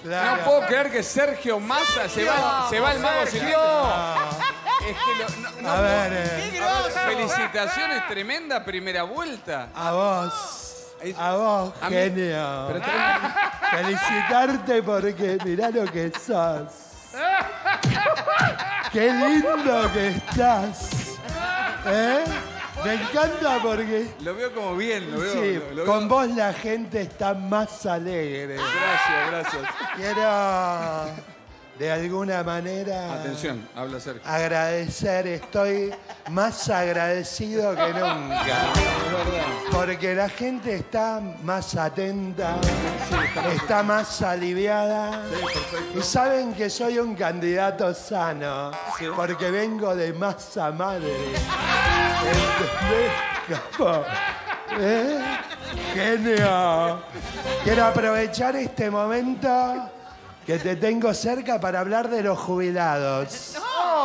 Claro. No puedo creer que Sergio Massa se va el mago Silvestre. Es que A ver, felicitaciones, tremenda primera vuelta. a vos, A mí- genio. Pero Felicitarte porque mirá lo que sos. Qué lindo que estás. ¿Eh? Me encanta porque... lo veo como bien, lo veo. Sí, lo con veo- vos la gente está más alegre. Gracias. Quiero, de alguna manera... Atención, habla Sergio. Agradecer, estoy más agradecido que nunca. Porque la gente está más atenta, está más aliviada. Y saben que soy un candidato sano, porque vengo de masa madre. ¿Entendés, capo? ¿Eh? Genio. Quiero aprovechar este momento que te tengo cerca para hablar de los jubilados.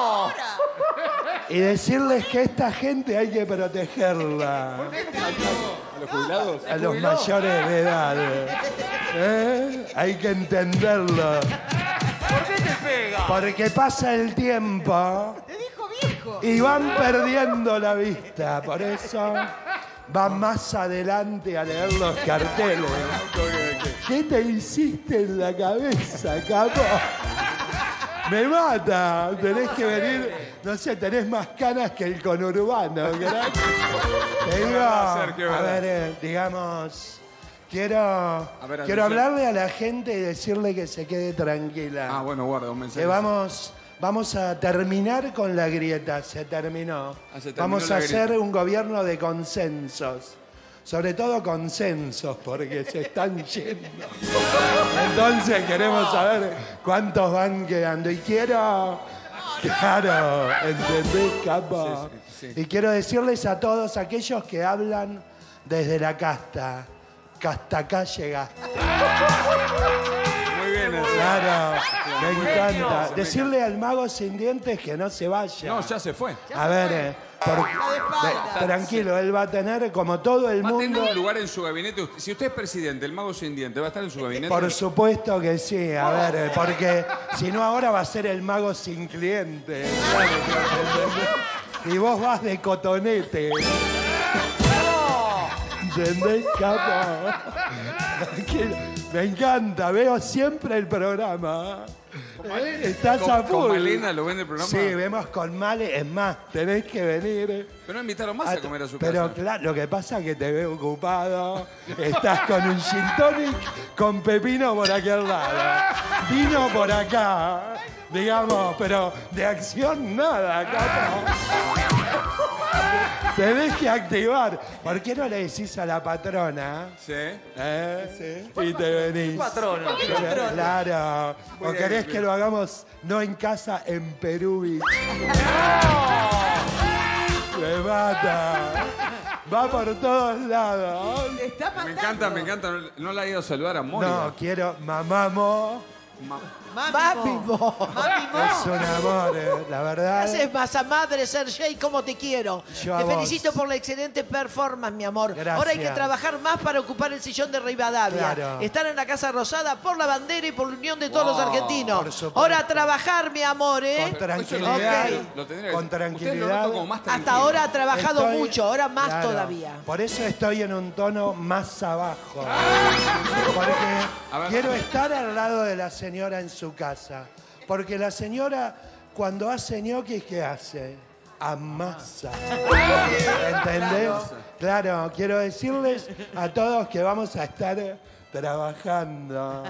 Y decirles que esta gente hay que protegerla. ¿A los jubilados? A los mayores de edad. Hay que entenderlo. ¿Por qué te pega? Porque pasa el tiempo Te dijo viejo. y van perdiendo la vista. Por eso van más adelante a leer los carteles. ¿Qué te hiciste en la cabeza, capo? Me mata. Tenés que venir, no sé, tenés más canas que el conurbano, ¿verdad? Te digo, Sergio, a verdad. ver, digamos, quiero atención. hablarle a la gente y decirle que se quede tranquila. Ah, bueno, guarda un mensaje. Que vamos a terminar con la grieta, se terminó. Ah, se terminó Vamos a la grieta. hacer un gobierno de consensos. Sobre todo consensos, porque se están yendo. Entonces queremos saber cuántos van quedando. Y quiero... Claro, ¿entendés, capo? Sí. Y quiero decirles a todos aquellos que hablan desde la casta, que hasta acá llegaste. Muy bien, eso. Claro, me encanta. Decirle al mago sin dientes que no se vaya. No, ya se fue. A ver, tranquilo, él va a tener, como todo el ¿Va a tener mundo, un lugar en su gabinete? Si usted es presidente, el mago sin diente, ¿va a estar en su gabinete? por supuesto que sí, a ver, porque si no ahora va a ser el mago sin cliente. Y vos vas de cotonete. ¿Entendés, capo? Tranquilo. Me encanta, veo siempre el programa. Estás a full. ¿Con Malena lo ven el programa? Sí, vemos con Male. Es más, tenés que venir. Pero no invitaron más a comer a su Pero casa. claro, lo que pasa es que te veo ocupado. Estás con un gin tonic con pepino por aquel lado. Vino por acá. Digamos, pero de acción nada, capo. Tenés que activar. ¿Por qué no le decís a la patrona? Sí. Y te venís. Patrona. Claro. ¿O querés que lo hagamos no en casa, en Perú Beach? Me mata. Va por todos lados. Te está matando. Me encanta. No la he ido a saludar a Mónica. No, quiero mamamo. Mami, Mo. Es un amor, la verdad. Haces masa madre, Sergey, ¿cómo te quiero? Yo a Te vos. felicito por la excelente performance, mi amor. Gracias. Ahora hay que trabajar más para ocupar el sillón de Rivadavia. Claro. Estar en la Casa Rosada por la bandera y por la unión de todos los argentinos. por supuesto. Ahora a trabajar, mi amor, ¿eh? Con tranquilidad. Ok. Lo tendría que Con decir. Usted lo tranquilidad. noto como más tranquilo. Hasta ahora ha trabajado Estoy- mucho, ahora más Claro. todavía. Por eso estoy en un tono más abajo. A Porque ver. quiero estar al lado de la señora en su casa. Porque la señora, cuando hace ñoquis, ¿qué hace? Amasa. ¿Entendés? Claro, quiero decirles a todos que vamos a estar trabajando.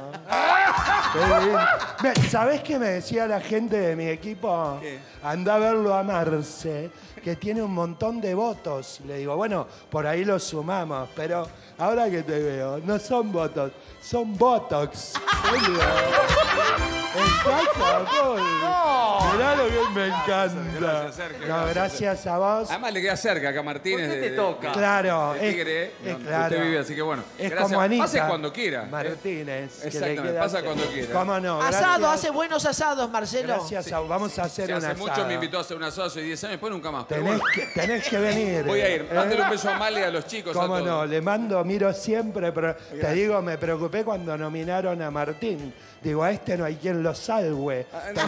¿Sabés qué me decía la gente de mi equipo? ¿Qué? Anda a verlo a Marce, que tiene un montón de votos. Le digo, bueno, por ahí lo sumamos, pero ahora que te veo, no son votos, son botox. Estás a full. Mirá lo que me encanta. Gracias, Sergio, No, gracias. gracias a vos. Además le queda cerca acá a Martínez. ¿Por qué te toca? Claro, de Tigre, donde claro. usted vive, así que bueno. Es gracias. como Anita. Pase cuando quiera. Martínez. que le Exactamente, queda pasa cerca. cuando quiera. ¿Cómo no? Asado, Gracias. hace buenos asados, Marcelo. Gracias a vamos a hacer Sí, un hace asado. mucho me invitó a hacer un asado hace 10 años, después nunca más. Pero bueno, Tenés que venir. voy a ir. ¿eh? Mándale un beso a Male y a los chicos. a ¿Cómo todos. no? Le miro siempre, pero te digo, me preocupé cuando nominaron a Martín. Digo, a este no hay quien lo salve. Pero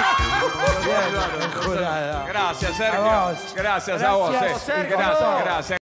después, bien, jurado. Gracias, Sergio. A vos. Gracias a vos. Gracias, Gracias, Sergio. gracias.